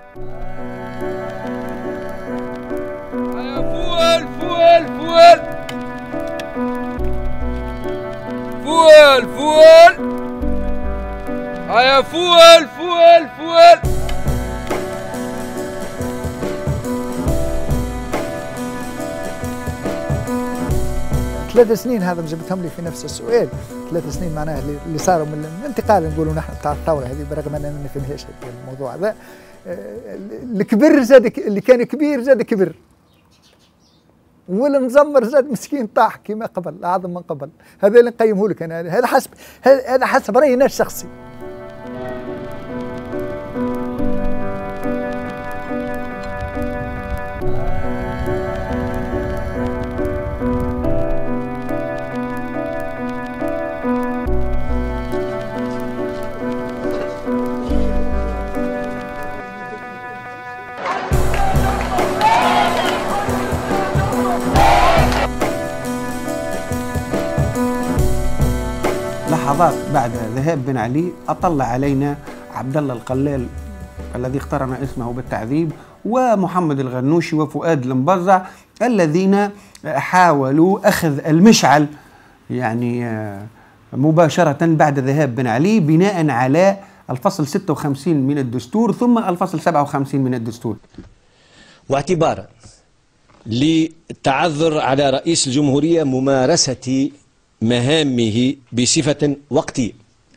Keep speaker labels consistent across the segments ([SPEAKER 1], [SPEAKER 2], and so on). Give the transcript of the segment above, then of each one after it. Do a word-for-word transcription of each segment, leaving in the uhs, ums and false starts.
[SPEAKER 1] فول فول فول فول فول هيا فول فول فول.
[SPEAKER 2] ثلاث سنين هذا جبتهم لي في نفس السؤال، ثلاث سنين معناها اللي صاروا من الانتقال نقولوا نحن بتاع الثوره هذه، برغم اننا ما نفهمهاش الموضوع هذا. الكبر زاد، اللي كان كبير زاد كبر، والمزمر زاد مسكين طاح كما قبل، اعظم من قبل. هذا اللي نقيمه لك انا، هذا حسب هذا حسب رايي انا الشخصي.
[SPEAKER 3] لحظات بعد ذهاب بن علي أطل علينا عبد الله القلال الذي اقترن اسمه بالتعذيب، ومحمد الغنوشي وفؤاد المبرزع، الذين حاولوا أخذ المشعل يعني مباشرة بعد ذهاب بن علي بناء على الفصل ستة وخمسين من الدستور ثم الفصل سبعة وخمسين من الدستور.
[SPEAKER 4] واعتبارا للتعذر على رئيس الجمهورية ممارسة مهامه بصفة وقتية،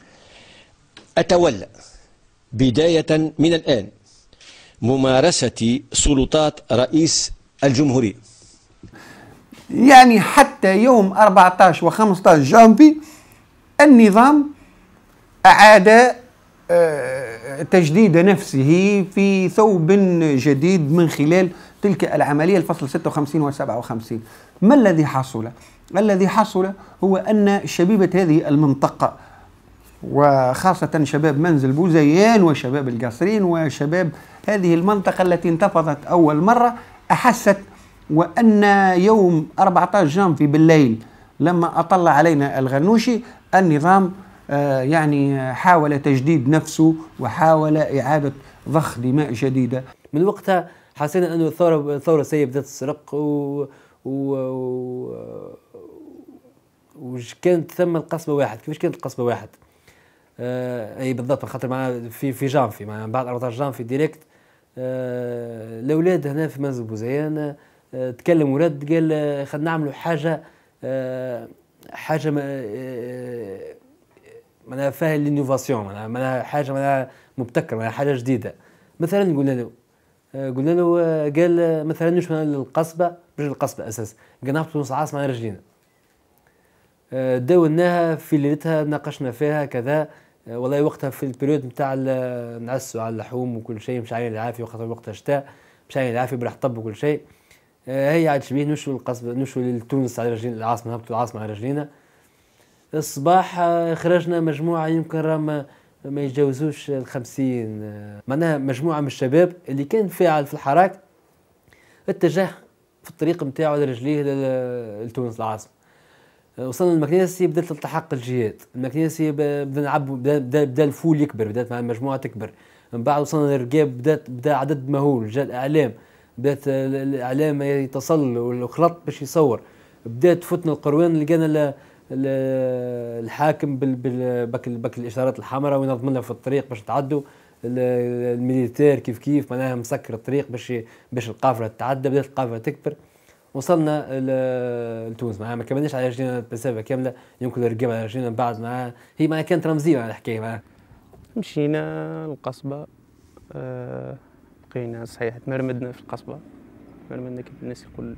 [SPEAKER 4] أتولى بداية من الآن ممارسة سلطات رئيس الجمهورية.
[SPEAKER 3] يعني حتى يوم أربعة عشر وخمسة عشر جانفي النظام أعاد تجديد نفسه في ثوب جديد من خلال تلك العملية الفصل ستة وخمسين و سبعة وخمسين. ما الذي حصل؟ الذي حصل هو أن شبيبة هذه المنطقة وخاصة شباب منزل بوزيان وشباب القصرين وشباب هذه المنطقة التي انتفضت أول مرة أحست وأن يوم أربعة عشر جانفي بالليل لما أطل علينا الغنوشي النظام يعني حاول تجديد نفسه وحاول إعادة ضخ دماء جديدة.
[SPEAKER 5] من وقتها حسينا أنه الثورة الثورة السيئة بدأت تسرق و و وكانت ثم القصبة واحد. كيفاش كانت القصبة واحد؟ آه أي بالضبط، خاطر معنا في في جانفي مع بعد أربعة عشر جانفي ديريكت آه الأولاد هنا في منزل بوزيان آه تكلم ولاد قال خلينا نعملوا حاجة آه حاجة آه معناها فيها الانوفاسيون، معناها حاجة معناها مبتكرة، معناها حاجة جديدة. مثلا قلنا له قلنا له قال مثلا نمشوا للقصبة، مش القصبة أساس، قال نهبطوا نص عاصمة على رجلينا. داولناها في ليلتها ناقشنا فيها كذا، والله وقتها في البريود نتاع نعسوا على اللحوم وكل شيء، مش عاين العافية وخاطر وقتها شتاء، مش عاين العافية برح طب وكل شيء. هي عاد شبيه نمشوا للقصبة، نمشوا لتونس على رجلينا، العاصمة نهبطوا العاصمة على رجلينا. الصباح خرجنا مجموعة يمكن راهم ما يتجاوزوش الخمسين، معناها مجموعة من الشباب اللي كان فاعل في الحراك اتجه في الطريق نتاعو على رجليه لتونس العاصمة. وصلنا للمكنيسي، بدات تلتحق الجهات، المكنيسي بدا نعبوا بدا, بدا, بدا الفول يكبر، بدات مع المجموعة تكبر. من بعد وصلنا للرقاب، بدات بدا عدد مهول، جاء الإعلام، بدات الإعلام يتصل والخلط باش يصور، بدات تفوتنا القروان، لقينا الحاكم بك بك الاشارات الحمراء وينظم لنا في الطريق باش تعدوا، الميليتير كيف كيف معناها مسكر الطريق باش باش القافله تتعدى، بدات القافله تكبر. وصلنا لتونس معناها ما كملناش على رجلينا مسافه كامله، يمكن الرقاب على رجلينا بعد معاها، هي معناها كانت رمزيه على الحكايه معاها.
[SPEAKER 6] مشينا القصبه أه بقينا صحيح تمرمدنا في القصبه، تمرمدنا كيف الناس يقول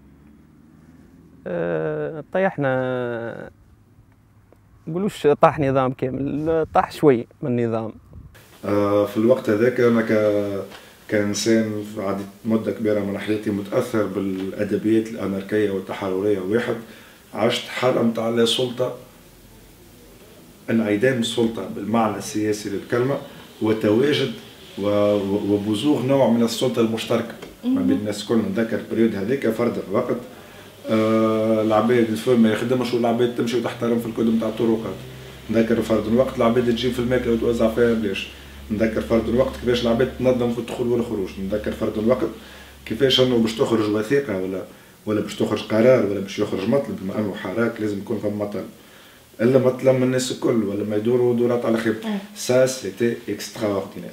[SPEAKER 6] أه طيحنا، نقولوش طاح نظام كامل، طاح شوي من النظام.
[SPEAKER 7] آه في الوقت هذاك انا كانسان عدت مده كبيره من حياتي متاثر بالادبيات الاناركيه والتحرريه، واحد عشت حاله نتاع لا سلطه، انعدام السلطه بالمعنى السياسي للكلمه، وتواجد وبزوغ نوع من السلطه المشتركه ما بين الناس الكل. نتذكر البريود هذاك فرد الوقت آه العباد الفول ما يخدمش والعباد تمشي وتحترم في الكود نتاع الطرقات. نذكر فرد الوقت العباد تجيب في الماكله وتوزع فيها بلاش. نذكر فرد الوقت كيفاش العباد تنظم في الدخول والخروج، نذكر فرد الوقت كيفاش انه باش تخرج وثيقه ولا ولا باش تخرج قرار ولا باش يخرج مطلب، بما انه حراك لازم يكون فما مطلب الا ما تلم الناس الكل ولا ما يدوروا دورات على خير. سا سيتي اكسترا اوردينير.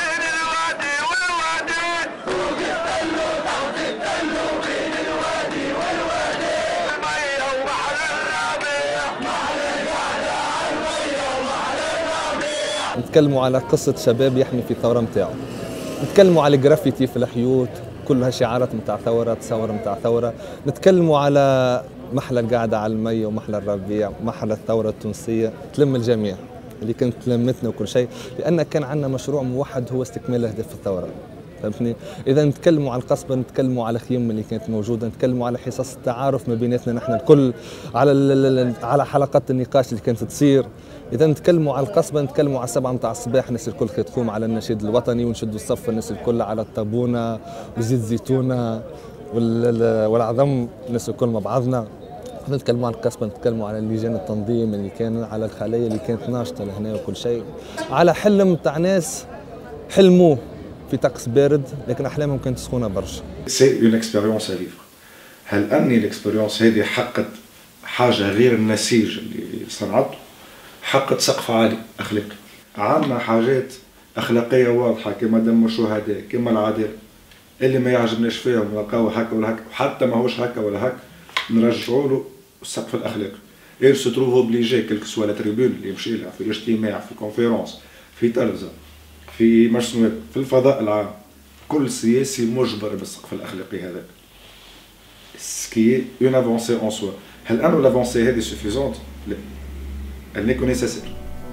[SPEAKER 8] نتكلموا على قصة شباب يحمي في الثورة متاعه، نتكلموا على الجرافيتي في الحيوت كلها شعارات متاع ثورة، تصور متاع ثورة، نتكلموا على محلى القعدة على المي ومحلى الربيع، محلى الثورة التونسية، تلم الجميع اللي كانت لمتنا وكل شيء، لأن كان عندنا مشروع موحد هو استكمال أهداف الثورة. فهمتني؟ إذا نتكلموا على القصبة، نتكلموا على خيم اللي كانت موجودة، نتكلموا على حصص التعارف ما بيناتنا نحن الكل، على على حلقات النقاش اللي كانت تصير. إذا نتكلموا على القصبة، نتكلموا على السبعة متاع الصباح الناس الكل تقوم على النشيد الوطني ونشدوا الصف الناس الكل على الطابونة وزيت زيتونة والعظم الناس الكل مع بعضنا. نتكلموا على القصبة، نتكلموا على لجان التنظيم اللي كان، على الخلايا اللي كانت ناشطة لهنا وكل شيء، على حلم تاع ناس حلموه في طقس بارد لكن أحلامهم كانت سخونة برشا.
[SPEAKER 7] سي اون اكسبيريونس ا فيفر. هل أني الاكسبيريونس هذه حقت حاجة غير النسيج اللي صنعته؟ حقت سقف عالي أخلاقي. عندنا حاجات أخلاقية واضحة كما دم الشهداء، كما العدالة. اللي ما يعجبناش فيهم نلقاوه هكا ولا هكا، وحتى ماهوش هكا ولا هكا نرجعوا له السقف الأخلاقي. إير سو تروف أوبليجي كيلك سوا لا تريبيون اللي يمشي لها في الاجتماع، في الكونفيرونس، في تلفزة، في مرسومات، في الفضاء العام. كل سياسي مجبر بالسقف الأخلاقي هذا. سكي اون افونسي اون سوا. هل أنه لافونسي هذه سوفيزونت؟ لا. Elle n'est que nécessaire.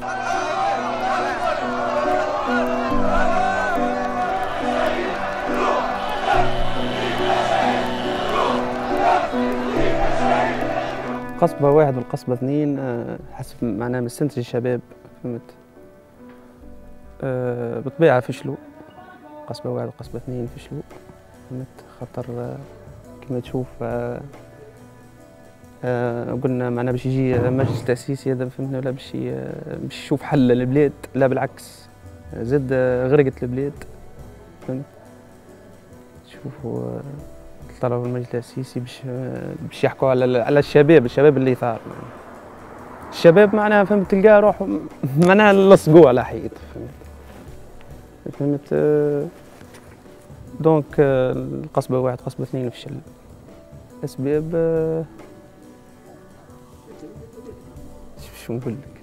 [SPEAKER 6] قصبة واحد والقصبة اثنين حسب معناها مستنتج الشباب، فهمت؟ أه بالطبيعة فشلوا. قصبة واحد وقصبة اثنين فشلوا، فهمت؟ خاطر كما تشوف أه آه قلنا معنا باش يجي مجلس تأسيسي هذا، فهمنا، ولا باش باش يشوف حل للبلاد، لا بالعكس زاد غرقت البلاد، فهمت؟ شوفوا طلبوا المجلس التأسيسي باش باش يحكوا على على الشباب، الشباب اللي ثار، الشباب معناها فهمت تلقاه روحهم معناها لصقوا على حيط، فهمت؟ فهمت؟ آه دونك آه القصبة واحد قصبة اثنين فشل. أسباب آه شو نقول لك؟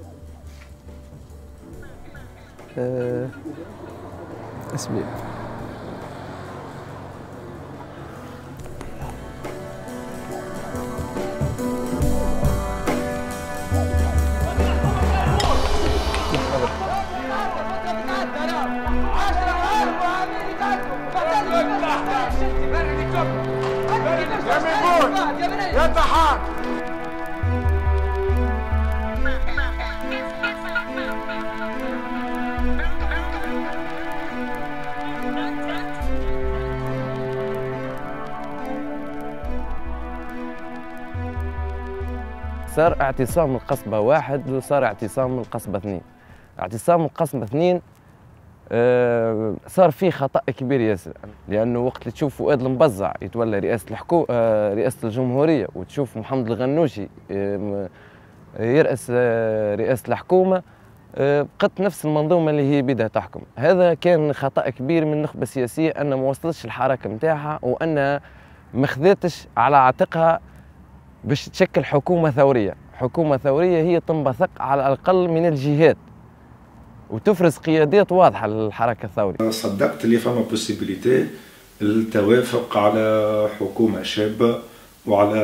[SPEAKER 6] أه أسباب
[SPEAKER 9] يا تحار
[SPEAKER 10] صار اعتصام القصبة واحد وصار اعتصام القصبة اثنين. اعتصام القصبة اثنين آه صار فيه خطأ كبير ياسر، لأنه وقت اللي تشوف فؤاد المبزع يتولى رئاسة الحكومة آه رئاسة الجمهورية، وتشوف محمد الغنوشي آه يرأس آه رئاسة الحكومة، آه بقت نفس المنظومة اللي هي بدها تحكم. هذا كان خطأ كبير من النخبة السياسية، أنها ما وصلتش الحركة نتاعها، وأنها ما خذتش على عاتقها باش تشكل حكومة ثورية. حكومة ثورية هي تنبثق على الأقل من الجهات وتفرز قيادات واضحة للحركة الثورية.
[SPEAKER 7] صدقت اللي فما بوسيبيليتي التوافق على حكومة شابة وعلى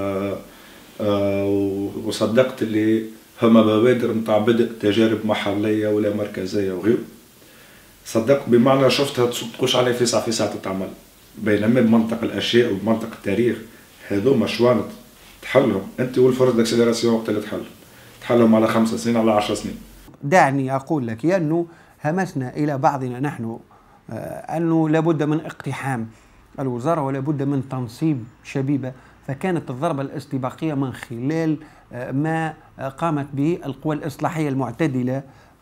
[SPEAKER 7] آه وصدقت اللي فما بوادر نتاع بدء تجارب محلية ولا مركزية وغيره. صدقت بمعنى شفتها تقوش عليه في ساعة في ساعة تتعمل، بينما بمنطق الأشياء وبمنطق التاريخ هذوما شوانت تحلهم انت والفرص داكسيليراسيون وقت اللي تحلهم تحلهم على خمس سنين على عشر سنين.
[SPEAKER 3] دعني أقول لك أنه همسنا إلى بعضنا نحن أنه لابد من اقتحام الوزارة ولابد من تنصيب شبيبة فكانت الضربة الاستباقية من خلال ما قامت به القوى الإصلاحية المعتدلة.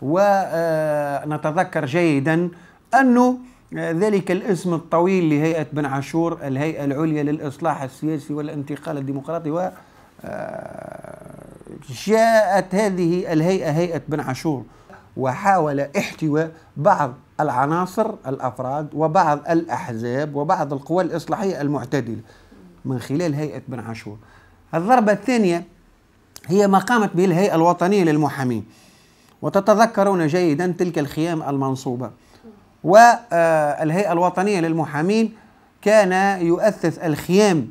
[SPEAKER 3] ونتذكر جيدا أنه ذلك الاسم الطويل لهيئة بن عاشور، الهيئة العليا للإصلاح السياسي والانتقال الديمقراطي، و جاءت هذه الهيئة هيئة بن عاشور وحاول احتواء بعض العناصر الأفراد وبعض الأحزاب وبعض القوى الإصلاحية المعتدلة من خلال هيئة بن عاشور. الضربة الثانية هي ما قامت به الهيئة الوطنية للمحامين، وتتذكرون جيدا تلك الخيام المنصوبة. والهيئة الوطنية للمحامين كان يؤسس الخيام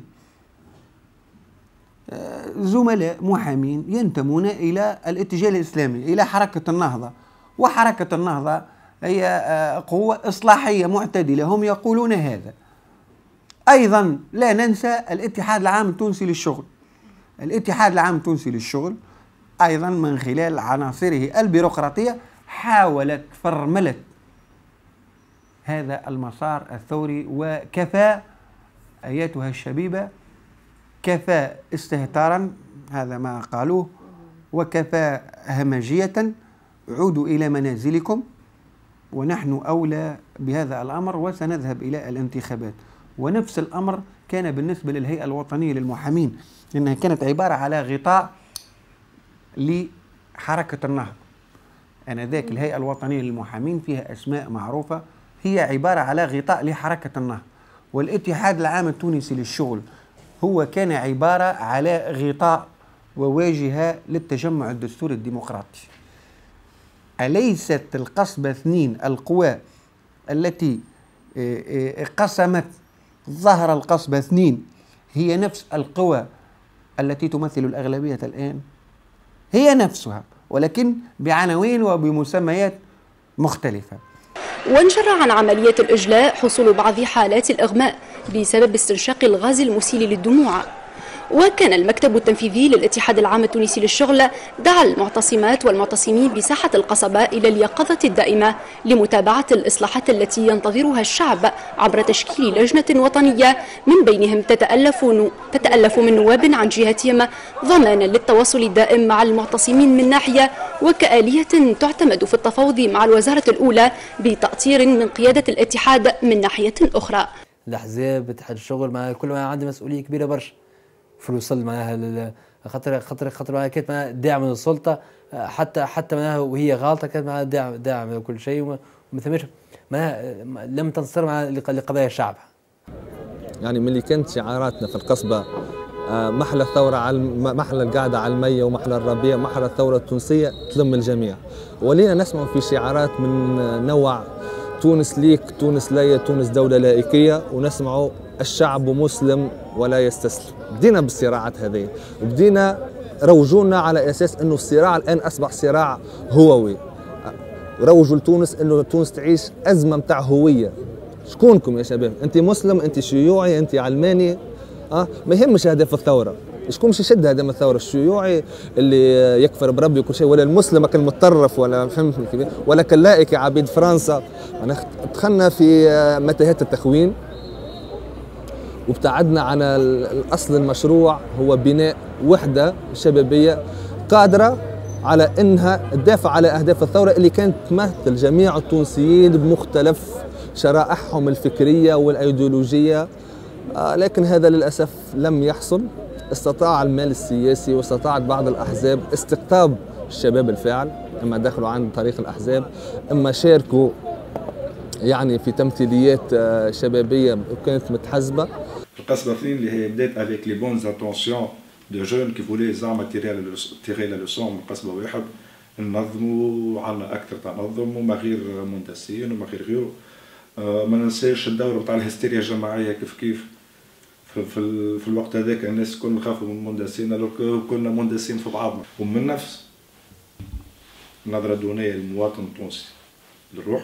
[SPEAKER 3] زملاء محامين ينتمون إلى الاتجاه الإسلامي، إلى حركة النهضة. وحركة النهضة هي قوة إصلاحية معتدلة، هم يقولون هذا. أيضا لا ننسى الاتحاد العام التونسي للشغل. الاتحاد العام التونسي للشغل أيضا من خلال عناصره البيروقراطية حاولت فرملة هذا المسار الثوري، وكفى أياتها الشبيبة، كفى استهتارا، هذا ما قالوه، وكفى همجية، عودوا إلى منازلكم ونحن أولى بهذا الأمر وسنذهب إلى الانتخابات. ونفس الأمر كان بالنسبة للهيئة الوطنية للمحامين، لأنها كانت عبارة على غطاء لحركة النهضة. آنذاك الهيئة الوطنية للمحامين فيها أسماء معروفة، هي عبارة على غطاء لحركة النهضة. والاتحاد العام التونسي للشغل هو كان عبارة على غطاء وواجهة للتجمع الدستوري الديمقراطي. أليست القصبة اثنين القوى التي قسمت ظهر القصبة اثنين هي نفس القوى التي تمثل الأغلبية الآن؟ هي نفسها، ولكن بعناوين وبمسميات مختلفة.
[SPEAKER 9] وانجر عن عملية الإجلاء حصول بعض حالات الإغماء بسبب استنشاق الغاز المسيل للدموع. وكان المكتب التنفيذي للاتحاد العام التونسي للشغل دعا المعتصمات والمعتصمين بساحة القصبة إلى اليقظة الدائمة لمتابعة الإصلاحات التي ينتظرها الشعب عبر تشكيل لجنة وطنية من بينهم تتألف, تتألف من نواب عن جهتهم، ضمانا للتواصل الدائم مع المعتصمين من ناحية، وكآلية تعتمد في التفاوض مع الوزارة الأولى بتأطير من قيادة الاتحاد من ناحية أخرى.
[SPEAKER 5] الأحزاب، اتحاد الشغل، مع كل ما عنده مسؤولية كبيرة برشا في الوصول معناها، خاطر خاطر خاطر معناها كانت معناها داعم من السلطه، حتى حتى معناها وهي غالطه كانت معناها داعم داعم كل شيء، وما ثماش معناها لم تنتصر مع لقضايا الشعب.
[SPEAKER 8] يعني من اللي كانت شعاراتنا في القصبه محلى الثوره على محلى القعده على الميه ومحلى الربيع، محلى الثوره التونسيه تلم الجميع. ولينا نسمع في شعارات من نوع تونس ليك، تونس ليا، تونس دوله لائكيه، ونسمعوا الشعب مسلم ولا يستسلم. بدينا بالصراعات هذه، وبدينا روجونا على اساس انه الصراع الان اصبح صراع هووي. روجوا لتونس انه تونس تعيش ازمه متاع هويه. شكونكم يا شباب؟ انت مسلم، انت شيوعي، انت علماني، اه ما يهمش اهداف الثوره. شكون باش يشد هدف الثوره؟ الشيوعي اللي يكفر بربي وكل شيء، ولا المسلم المتطرف، ولا فهمتني كيف؟ ولا كاللائك عبيد فرنسا. انا دخلنا في متاهات التخوين وابتعدنا عن الأصل المشروع، هو بناء وحدة شبابية قادرة على أنها تدافع على أهداف الثورة اللي كانت تمثل جميع التونسيين بمختلف شرائحهم الفكرية والأيديولوجية. آه لكن هذا للأسف لم يحصل. استطاع المال السياسي واستطاعت بعض الأحزاب استقطاب الشباب الفاعل، إما دخلوا عن طريق الأحزاب، إما شاركوا يعني في تمثيليات شبابية وكانت متحزبة.
[SPEAKER 7] القصبة اثنين اللي هي بدات افيك لي بونز انتونسيون دو جون كي فولي زعما تيري لا لوسون من قصبة واحد، ننظموا عندنا أكثر تنظم وما غير مندسين وما غير غيره. آه ما ننساش الدور بتاع الهستيريا الجماعية كيف كيف في, في, في الوقت هذاك الناس كل خافوا من المندسين، لو كنا مندسين في بعضنا. ومن نفس نظرة دونية للمواطن التونسي للروح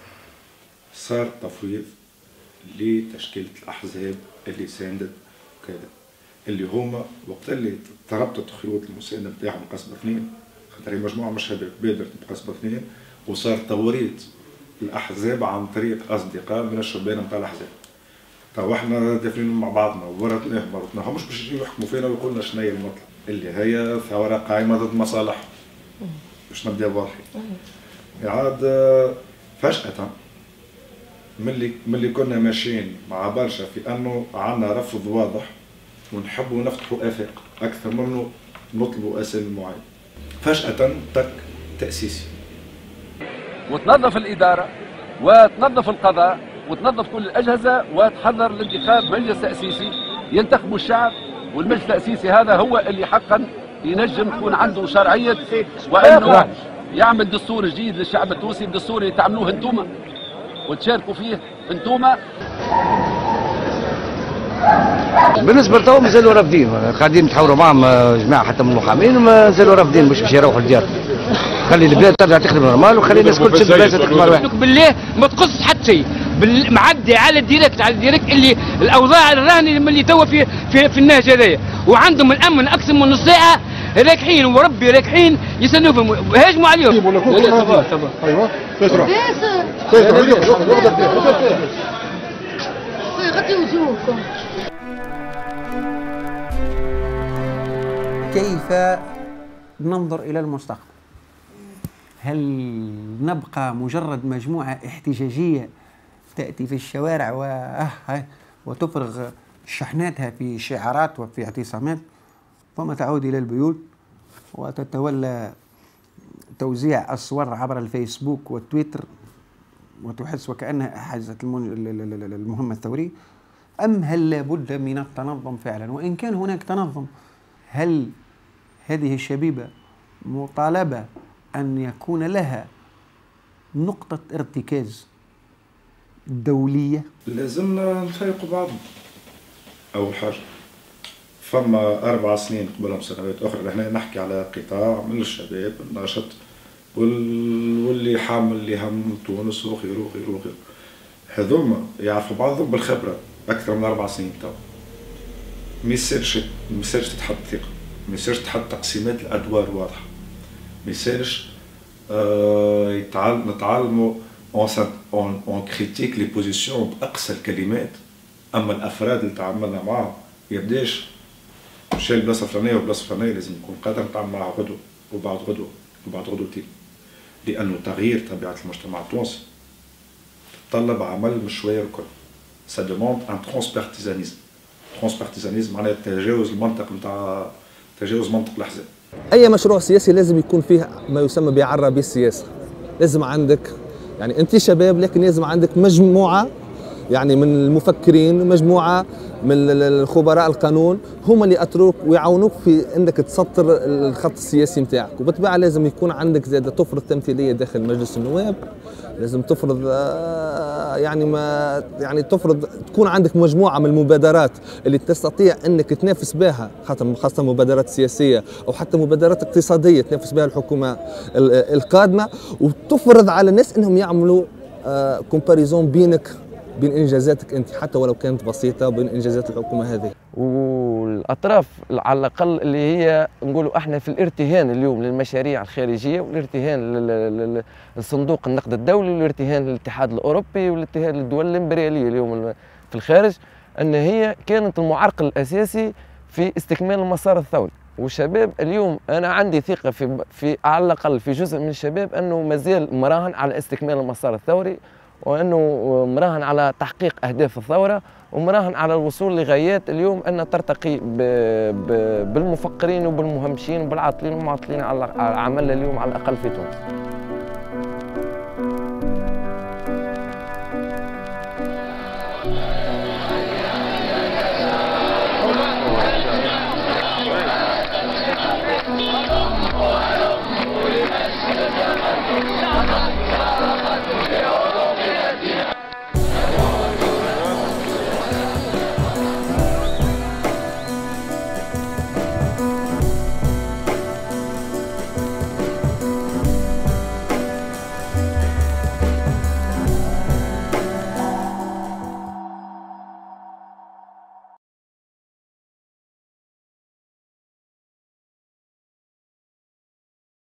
[SPEAKER 7] صار تفويض لتشكيلة الأحزاب اللي ساندت وكذا، اللي هما وقت اللي تربطت خيوط المساندة بتاعهم قصبة اثنين، خاطر هي مجموعة مش شباب بادرت بقصبة اثنين، وصار توريط الأحزاب عن طريق أصدقاء من الشبان نتاع الأحزاب. تو احنا دافنين مع بعضنا وورطناهم ورطناهم مش باش يجيو يحكموا فينا ويقولوا لنا شنو هي المطلب اللي هي ثوره قائمه ضد مصالحهم باش نبدا واضحين. عاد فجأة ملي ملي كنا ماشيين مع برشا في انه عندنا رفض واضح ونحبوا نفتحوا افاق اكثر منه نطلبوا اسامي معينه. فجأة تك تأسيسي.
[SPEAKER 11] وتنظف الاداره وتنظف القضاء وتنظف كل الاجهزه وتحضر لانتخاب مجلس تاسيسي ينتخبوا الشعب، والمجلس التاسيسي هذا هو اللي حقا ينجم تكون عنده شرعيه وانه يعمل دستور جديد للشعب التونسي، الدستور اللي تعملوه انتوما وتشاركوا فيه انتوما.
[SPEAKER 12] بالنسبه لتوا مازالوا رافضين، قاعدين نتحاوروا معهم جماعه حتى من المحامين مازالوا رافضين مش باش يروحوا لديارهم. خلي البلاد ترجع تخدم نورمال وخلي الناس كل تشد بلاصه تخدم نورمال.
[SPEAKER 13] بالله ما تقصش حتى شيء، معدي على الديريكت على الديريكت اللي الاوضاع الراهنه اللي توا في في, في النهج هذايا، وعندهم الامن اكثر من نص ساعه راكحين وربي راكحين يسنوهم هاجموا عليهم. لا لا تبا تبا ايوه فاتره
[SPEAKER 14] غطيوا وجوهكم.
[SPEAKER 3] كيف ننظر إلى المستقبل؟ هل نبقى مجرد مجموعة احتجاجية تأتي في الشوارع و... وتفرغ شحناتها في شعارات وفي اعتصامات ثم تعود إلى البيوت وتتولى توزيع الصور عبر الفيسبوك والتويتر وتحس وكأنها حازت المهمة الثورية؟ أم هل لابد من التنظم فعلا؟ وإن كان هناك تنظم، هل هذه الشبيبة مطالبة أن يكون لها نقطة ارتكاز دولية؟
[SPEAKER 7] لازمنا نفيقوا بعضنا. أول حاجة فما أربع سنين قبلهم سنوات أخرى هنا نحكي على قطاع من الشباب الناشط واللي حامل لهم تونس وغيره وغيره وغيره. هذوما يعرفوا بعضهم بالخبرة أكثر من أربع سنين تو. ما يصيرش ما يصيرش تتحط ثقة، ما يصيرش تحط تقسيمات الأدوار واضحة، ما يصيرش آه يتعلم نتعلموا اون اون كريتيك لي بوزيسيون بأقصى الكلمات، أما الأفراد اللي تعاملنا معهم يبداش مشى البلاصة الفلانية والبلاصة الفلانية لازم يكون قادر نتعامل معها غدوة وبعد غدوة وبعد غدوتين، لأنه تغيير طبيعة المجتمع التونسي تتطلب عمل مش شوية الكل. Ça demande un transpartisanisme. transpartisanisme معناها تجاوز المنطق نتاع تجاوز منطق الأحزاب.
[SPEAKER 8] أي مشروع سياسي لازم يكون فيه ما يسمى بعربي السياسة. لازم عندك يعني أنت شباب لكن لازم عندك مجموعة يعني من المفكرين، مجموعة من الخبراء القانون هم اللي يأطروك ويعاونوك في انك تسطر الخط السياسي نتاعك، وبالطبيعه لازم يكون عندك زاده تفرض تمثيليه داخل مجلس النواب، لازم تفرض يعني ما يعني تفرض تكون عندك مجموعه من المبادرات اللي تستطيع انك تنافس بها، خاطر خاصه مبادرات سياسيه او حتى مبادرات اقتصاديه تنافس بها الحكومه القادمه، وتفرض على الناس انهم يعملوا كومباريزون بينك بين انجازاتك انت حتى ولو كانت بسيطه وبين انجازات الحكومه هذه.
[SPEAKER 10] والاطراف على الاقل اللي هي نقولوا احنا في الارتهان اليوم للمشاريع الخارجيه والارتهان لصندوق النقد الدولي والارتهان للاتحاد الاوروبي والارتهان للدول الامبرياليه اليوم في الخارج، ان هي كانت المعرقل الاساسي في استكمال المسار الثوري. والشباب اليوم انا عندي ثقه في في على الاقل في جزء من الشباب انه مازال مراهن على استكمال المسار الثوري، وانه مراهن على تحقيق اهداف الثوره، ومراهن على الوصول لغايات اليوم ان ترتقي ب ب بالمفكرين وبالمهمشين وبالعاطلين والمعطلين على عملنا اليوم على الاقل في تونس.